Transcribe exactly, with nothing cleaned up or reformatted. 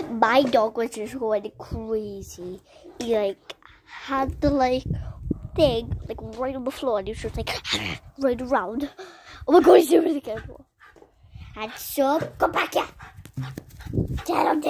my dog was just going crazy. He like had the like thing like right on the floor, and he was just like right around. Oh my god, he's doing it again. And so, come back here. Tell him